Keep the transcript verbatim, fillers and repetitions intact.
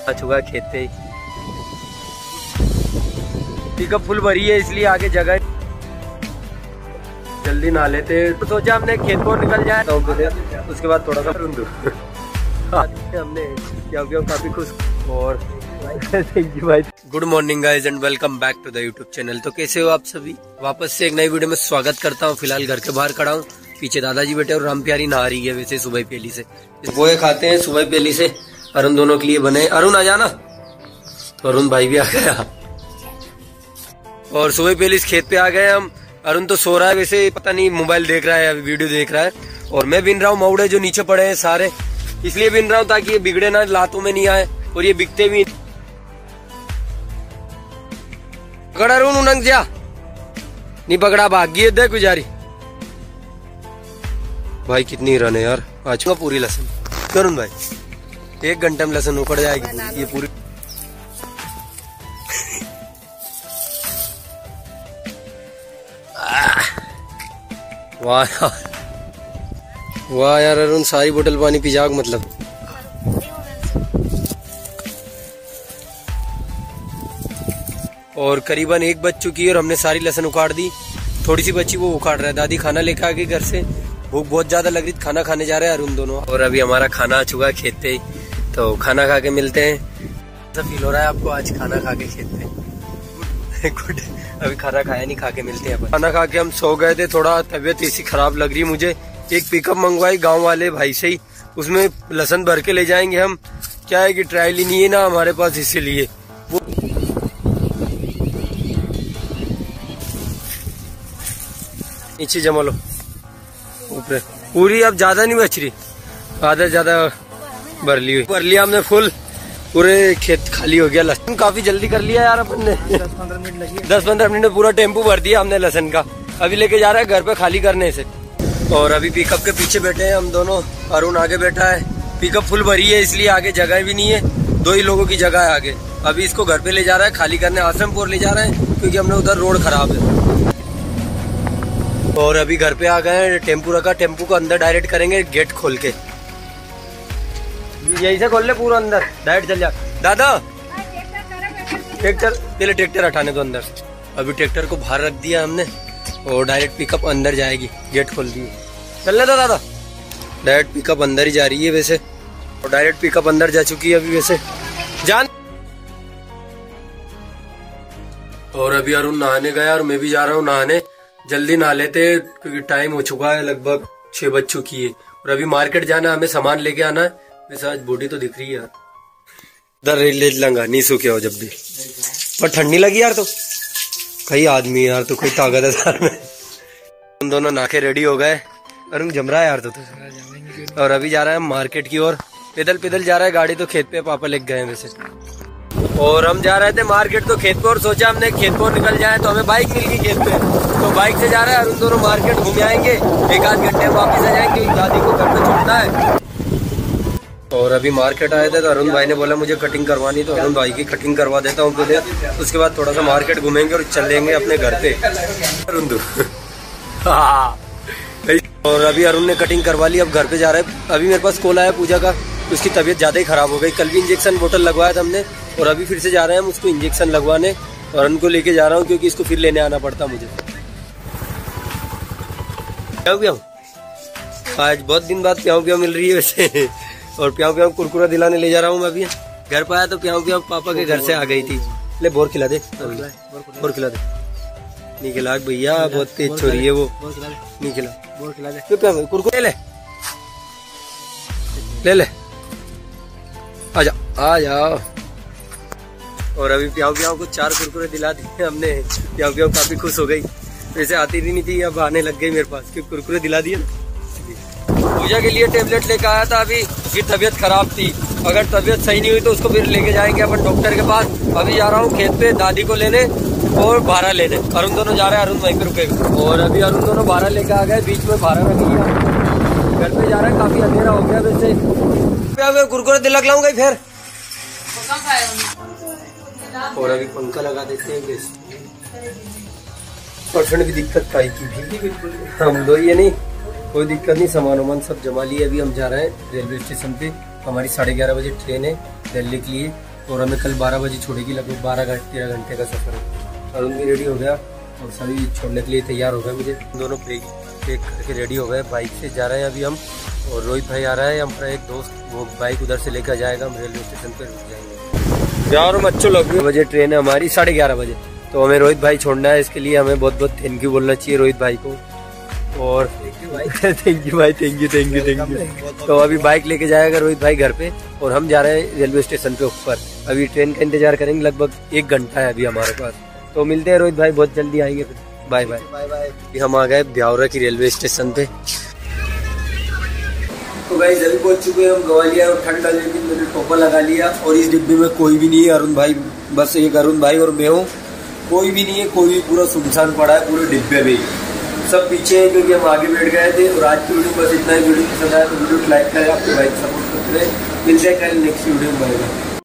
आ चुका खेत पे, पिकअप फुल भरी है इसलिए आगे जगह जल्दी नहा लेते। तो सोचा हमने खेत को निकल जाए तो उसके बाद थोड़ा सा हमने क्या क्या काफी खुश। और थैंक यू भाई। Good morning guys and welcome back to the YouTube channel. तो कैसे हो आप सभी, वापस से एक नई वीडियो में स्वागत करता हूँ। फिलहाल घर के बाहर खड़ा हूँ, पीछे दादाजी बैठे और राम प्यारी नहा रही है वैसे सुबह पेली से। पोहे खाते हैं सुबह पेली से, अरुण दोनों के लिए बने। अरुण आ जाना, तो अरुण भाई भी आ गया और सुबह पेली खेत पे आ गए हम। अरुण तो सो रहा है वैसे, पता नहीं मोबाइल देख रहा है, अभी वीडियो देख रहा है। और मैं बिन रहा हूँ मौड़े जो नीचे पड़े हैं सारे, इसलिए बिन रहा हूँ ताकि ये बिगड़े ना, लातों में नहीं आए और ये बिकते भी। पकड़ा अरुण उनंग जा नहीं पकड़ा, भागी है देख गुजारी। भाई कितनी रन है यार, आज का पूरी लसन करुण भाई, एक घंटे में लसन उखड़ जाएगी ये पूरी। वाह यार, वाह यार अरुण, सारी बोतल पानी पी जाओ मतलब। और करीबन एक बज चुकी है और हमने सारी लहसुन उखाड़ दी। थोड़ी सी बच्ची वो उखाड़ रहा है, दादी खाना लेकर आ गई घर से, भूख बहुत ज्यादा लग रही, खाना खाने जा रहे हैं अरुण दोनों। और अभी हमारा खाना आ चुका है खेत पे, तो खाना खा के मिलते हैं। ऐसा फील हो रहा है आपको आज खाना खा के खेत पे? गुड। अभी खाना खाया नहीं, खा के मिलते हैं। खाना खा के हम सो गए थे, थोड़ा तबीयत ऐसी खराब लग रही मुझे। एक पिकअप मंगवाई गाँव वाले भाई से ही, उसमें लहसुन भर के ले जाएंगे हम। क्या है कि ट्रायल ही नहीं है ना हमारे पास, इसीलिए वो नीचे जमा लो ऊपर पूरी। अब ज्यादा नहीं बच रही, आधा ज्यादा भर ली हुई, भर लिया हमने फुल, पूरे खेत खाली हो गया। लहसुन काफी जल्दी कर लिया यार अपन ने, दस पंद्रह मिनट लगी, दस पंद्रह मिनट में पूरा टेम्पू भर दिया हमने लहसुन का। अभी लेके जा रहा है घर पे खाली करने से। और अभी पिकअप के पीछे बैठे हैं हम दोनों, अरुण आगे बैठा है। पिकअप फुल भरी है इसलिए आगे जगह भी नहीं है, दो ही लोगों की जगह है आगे। अभी इसको घर पे ले जा रहा है खाली करने, आश्रमपुर ले जा रहे हैं क्योंकि हमने उधर रोड खराब है। और अभी घर पे आ गए हैं, टेम्पू रखा, टेम्पू को अंदर डायरेक्ट करेंगे गेट खोल के। यही से खोल ले पूरा अंदर, डायरेक्ट चल जा। दादा ट्रैक्टर, पहले ट्रैक्टर हटाने दो अंदर। अभी ट्रैक्टर को बाहर रख दिया हमने और डायरेक्ट पिकअप अंदर जाएगी, गेट खोल दिए। चलने दो दादा, डायरेक्ट पिकअप अंदर ही जा रही है वैसे, और डायरेक्ट पिकअप अंदर जा चुकी है अभी वैसे जान। और अभी अरुण नहाने गया और मैं भी जा रहा हूँ नहाने। जल्दी नहा लेते क्योंकि टाइम हो चुका है, लगभग छह बज चुकी है। और अभी मार्केट जाना है, हमें सामान लेके आना है। वैसे आज बॉडी तो दिख रही है यार, इधर ले लंगा नहीं सूखे हो जब भी, पर ठंडी लगी यार। तो कई आदमी यार, तो कोई ताकत है सार में। हम दोनों नाके रेडी हो गए, अरुण जम रहा है यार तो, तो। और अभी जा रहा है मार्केट की ओर, पैदल पैदल जा रहा है, गाड़ी तो खेत पे पापा लेके गए वैसे। और हम जा रहे थे मार्केट तो खेत पे, और सोचा हमने खेत को निकल जाए तो हमें बाइक मिल गई खेत पे, तो बाइक से जा रहे हैं अरुण दोनों मार्केट घूम आएंगे, एक आध घंटे में वापस आ जाएंगे, दादी को घर पे छोड़ना है। और अभी मार्केट आए थे तो अरुण भाई ने बोला मुझे कटिंग करवानी, तो अरुण भाई की कटिंग करवा देता हूँ पहले, उसके बाद थोड़ा सा मार्केट घूमेंगे और चलेंगे अपने घर पे। अरुण और अभी अरुण ने कटिंग करवा ली, अब घर पे जा रहा है। अभी मेरे पास कॉल आया पूजा का, उसकी तबीयत ज्यादा ही खराब हो गई। कल भी इंजेक्शन बोतल लगवाया था हमने, और अभी फिर से जा रहे हैं हम उसको इंजेक्शन लगवाने। और उनको लेके जा रहा हूँ क्योंकि इसको फिर लेने आना पड़ता मुझे। प्याऊ प्याऊ आज बहुत दिन बाद प्याऊ प्याऊ मिल रही है वैसे। और प्याऊ प्याऊ कुरकुरा दिलाने ले जा रहा हूँ मैं। अभी घर पर आया तो प्याऊ प्याऊ पापा के घर से आ गई थी। ले बोर खिला दे, बोर खिला दे। नहीं खिला भैया, बहुत तेज छोरी है वो, नहीं खिला, बोर खिला दे। प्याऊ कुरकुरे ले ले ले, आजा आ जाओ। और अभी प्याऊ प्याऊ को चार कुरकुरे दिला दिए हमने। प्याऊ प्याऊ काफी खुश हो गई, वैसे आती नहीं थी, अब आने लग गई मेरे पास क्योंकि कुरकुरे दिला दिए। पूजा के लिए टेबलेट लेकर आया था, अभी उसकी तबीयत खराब थी, अगर तबीयत सही नहीं हुई तो उसको फिर लेके जाएंगे अपन डॉक्टर के पास। अभी जा रहा हूँ खेत पे दादी को लेने और भाड़ा लेने। अरुण दोनों जा रहे हैं, अरुण वहीं पे रुकेगा। और अभी अरुण दोनों भाड़ा लेके आ गए, बीच में भाड़ा रख लिया, घर पे जा रहा है, काफी अंधेरा हो गया वैसे। कुरकुरे दिलक लाऊंगा फिर। और अभी पंखा लगा देते हैं, पर्सन की दिक्कत काई की भी हम दो, ये नहीं कोई दिक्कत नहीं, सामान वामान सब जमा लिए। अभी हम जा रहे हैं रेलवे स्टेशन पे, हमारी साढ़े ग्यारह बजे ट्रेन है दिल्ली के लिए। और हमें कल बारह बजे छोड़ेगी, लगभग बारह घंटे तेरह घंटे का सफर है। अरुण भी रेडी हो गया और सभी छोड़ने के लिए तैयार हो गए। मुझे दोनों पैक पैक करके रेडी हो गए, बाइक से जा रहे हैं अभी हम। और रोहित भाई आ रहा है, हमारा एक दोस्त, वो बाइक उधर से लेकर जाएगा, हम रेलवे स्टेशन पर रुक जाएंगे। यार हम अच्छे लग बजे ट्रेन है हमारी, साढ़े ग्यारह बजे, तो हमें रोहित भाई छोड़ना है। इसके लिए हमें बहुत बहुत थैंक यू बोलना चाहिए रोहित भाई को। और थैंक यू भाई, थैंक यू भाई, thank you thank you thank you. तो अभी बाइक लेके जाएगा रोहित भाई घर पे और हम जा रहे हैं रेलवे स्टेशन पे ऊपर। अभी ट्रेन का इंतजार करेंगे, लगभग एक घंटा है अभी हमारे पास। तो मिलते हैं रोहित भाई, बहुत जल्दी आएंगे फिर। Bye bye bye bye. हम आ गए ब्यावरा की रेलवे स्टेशन पे। तो भाई जल्दी पहुंच चुके हैं हम ग्वालियर, और ठंड लग रही थी, मैंने टोपा लगा लिया। और इस डिब्बे में कोई भी नहीं है, अरुण भाई, बस एक अरुण भाई और मैं हूँ, कोई भी नहीं है, कोई भी पूरा सुनसान पड़ा है पूरे डिब्बे में, सब पीछे है क्योंकि हम आगे बैठ गए थे। और आज की वीडियो बस इतना ही। वीडियो पसंद आया तो वीडियो को लाइक करें, आपके भाई सपोर्ट करते रहे। मिलते हैं कल नेक्स्ट वीडियो में। Bye bye.